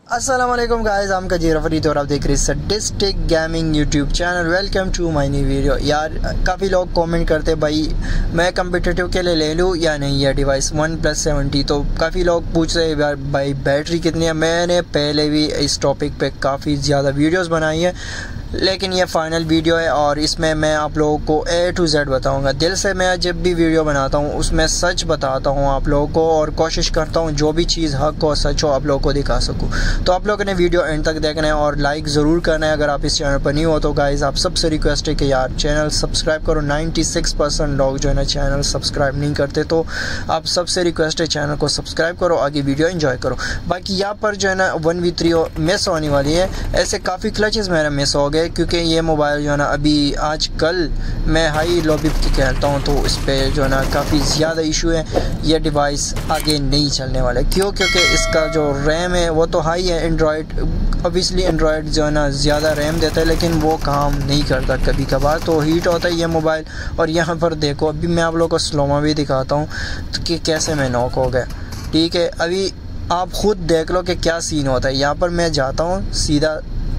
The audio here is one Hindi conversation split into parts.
अस्सलाम वालेकुम गाइस, I'm कजीर फरीद और आप देख रहे हैं sadistic gaming YouTube channel. Welcome to my new video. यार काफ़ी लोग कमेंट करते भाई मैं कम्पिटिटिव के लिए ले लूँ या नहीं यह डिवाइस OnePlus 70। तो काफ़ी लोग पूछ रहे हैं भाई बैटरी कितनी है। मैंने पहले भी इस टॉपिक पे काफ़ी ज़्यादा वीडियोस बनाई है, लेकिन ये फाइनल वीडियो है और इसमें मैं आप लोगों को A to Z बताऊंगा। दिल से मैं जब भी वीडियो बनाता हूँ उसमें सच बताता हूँ आप लोगों को, और कोशिश करता हूँ जो भी चीज़ हक हो सच हो आप लोगों को दिखा सकूँ। तो आप लोगों ने वीडियो एंड तक देखना है और लाइक ज़रूर करना है अगर आप इस चैनल पर नहीं हो। तो गाइज़ आप सबसे रिक्वेस्ट है कि यार चैनल सब्सक्राइब करो। 96% लोग जो है ना चैनल सब्सक्राइब नहीं करते, तो आप सबसे रिक्वेस्ट है चैनल को सब्सक्राइब करो, आगे वीडियो एंजॉय करो। बाकी यहाँ पर जो है ना 1v3 मिस होने वाली है। ऐसे काफ़ी क्लचेस मेरे मिस हो गए क्योंकि ये मोबाइल जो है ना अभी आजकल मैं हाई लॉबी की खेलता हूँ, तो इस पर जो है ना काफ़ी ज़्यादा इशू है। ये डिवाइस आगे नहीं चलने वाला है। क्यों? क्योंकि इसका जो रैम है वो तो हाई है। एंड्रॉयड ऑब्वियसली एंड्रॉयड जो है ना ज़्यादा रैम देता है, लेकिन वो काम नहीं करता। कभी कभार तो हीट होता है ये मोबाइल। और यहाँ पर देखो अभी मैं आप लोगों को स्लोमा भी दिखाता हूँ कि कैसे मैं नॉक हो गया। ठीक है, अभी आप ख़ुद देख लो कि क्या सीन होता है। यहाँ पर मैं जाता हूँ, सीधा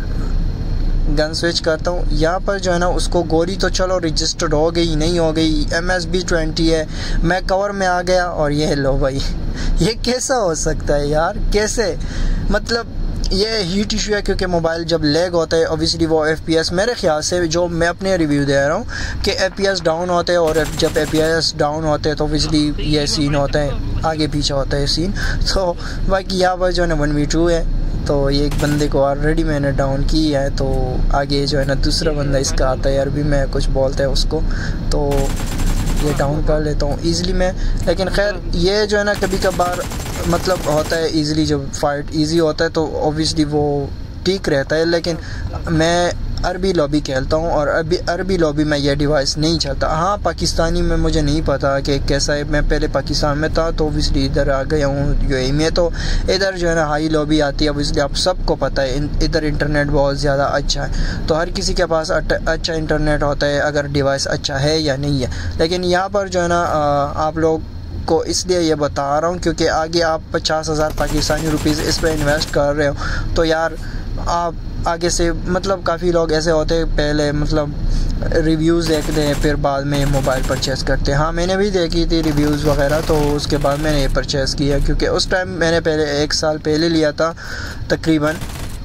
गन स्विच करता हूँ। यहाँ पर जो है ना उसको गोली तो चलो रजिस्टर्ड हो गई, नहीं हो गई, MSB 20 है, मैं कवर में आ गया और ये लो भाई। ये कैसा हो सकता है यार? कैसे? मतलब ये हीट इशू है क्योंकि मोबाइल जब लैग होता है ऑब्वियसली वो FPS, मेरे ख्याल से जो मैं अपने रिव्यू दे रहा हूँ कि FPS डाउन होते हैं, और जब FPS डाउन होते हैं तो ऑब्वियसली ये सीन होता है, आगे पीछे होता है सीन। तो बाकी यहाँ पर जो है ना 1v2 है, तो ये एक बंदे को ऑलरेडी मैंने डाउन की है। तो आगे जो है ना दूसरा बंदा इसका आता है यार, भी मैं कुछ बोलता है उसको, तो ये डाउन कर लेता हूँ ईज़िली मैं। लेकिन खैर ये जो है ना कभी कभार मतलब होता है ईज़िली, जब फाइट ईज़ी होता है तो ऑब्वियसली वो ठीक रहता है। लेकिन मैं अरबी लॉबी खेलता हूँ और अरबी लॉबी में यह डिवाइस नहीं चलता। हाँ, पाकिस्तानी में मुझे नहीं पता कि कैसा है। मैं पहले पाकिस्तान में था तो ऑब्वियसली इधर आ गया हूँ UAE में, तो इधर जो है ना हाई लॉबी आती है। ऑब्वियसली आप सबको पता है इधर इंटरनेट बहुत ज़्यादा अच्छा है, तो हर किसी के पास अच्छा इंटरनेट होता है अगर डिवाइस अच्छा है या नहीं है। लेकिन यहाँ पर जो है ना आप लोग को इसलिए ये बता रहा हूँ क्योंकि आगे आप 50,000 पाकिस्तानी रुपीज़ इस पर इन्वेस्ट कर रहे हो, तो यार आप आगे से मतलब काफ़ी लोग ऐसे होते हैं पहले मतलब रिव्यूज़ देखते हैं फिर बाद में मोबाइल परचेज़ करते हैं। हाँ, मैंने भी देखी थी रिव्यूज़ वगैरह, तो उसके बाद मैंने ये परचेज़ किया क्योंकि उस टाइम मैंने पहले 1 साल पहले लिया था तकरीबन।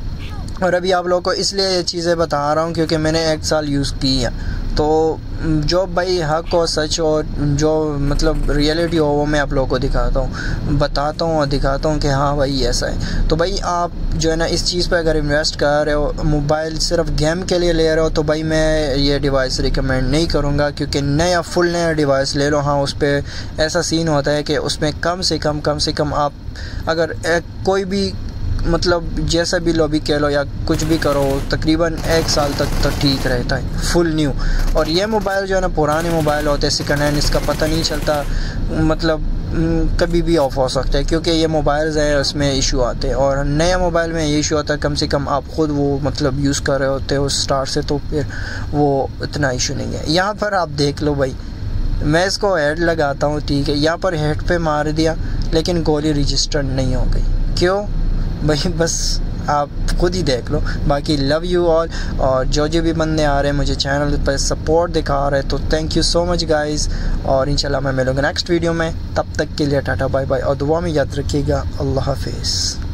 और अभी आप लोगों को इसलिए ये चीज़ें बता रहा हूँ क्योंकि मैंने 1 साल यूज़ की है। तो जो भाई हक हो सच हो, जो मतलब रियलिटी हो, वो मैं आप लोगों को दिखाता हूँ, बताता हूँ और दिखाता हूँ कि हाँ भाई ऐसा है। तो भाई आप जो है ना इस चीज़ पे अगर इन्वेस्ट कर रहे हो, मोबाइल सिर्फ गेम के लिए ले रहे हो, तो भाई मैं ये डिवाइस रिकमेंड नहीं करूँगा। क्योंकि नया फुल नया डिवाइस ले लो। हाँ, उस पर ऐसा सीन होता है कि उसमें कम से कम आप अगर कोई भी मतलब जैसा भी लॉबी कह लो या कुछ भी करो, तकरीबन 1 साल तक तो ठीक रहता है फुल न्यू। और ये मोबाइल जो है ना पुराने मोबाइल होते हैं सेकंड हैंड, इसका पता नहीं चलता, मतलब कभी भी ऑफ हो सकता है क्योंकि ये मोबाइल्स हैं उसमें इशू आते हैं। और नया मोबाइल में ये इशू आता है कम से कम आप ख़ुद वो मतलब यूज़ कर रहे होते हो स्टार्ट से, तो फिर वो इतना इशू नहीं है। यहाँ पर आप देख लो भाई, मैं इसको हेड लगाता हूँ, ठीक है, यहाँ पर हेड पे मार दिया लेकिन गोली रजिस्टर्ड नहीं हो गई। क्यों भाई? बस आप खुद ही देख लो। बाकी लव यू ऑल, और जो भी बंदे आ रहे हैं मुझे चैनल पर सपोर्ट दिखा रहे हैं, तो thank you so much guys. और इंशाल्लाह मैं मिलूँगा नेक्स्ट वीडियो में, तब तक के लिए टाटा बाय बाय, और दुआ में याद रखिएगा। अल्लाह हाफिज़।